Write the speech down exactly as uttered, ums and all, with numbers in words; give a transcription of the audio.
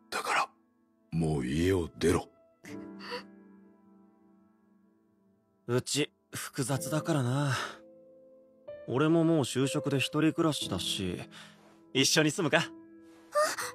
だからもう家を出ろ。 うち複雑だからな。俺ももう就職で一人暮らしだし、一緒に住むか？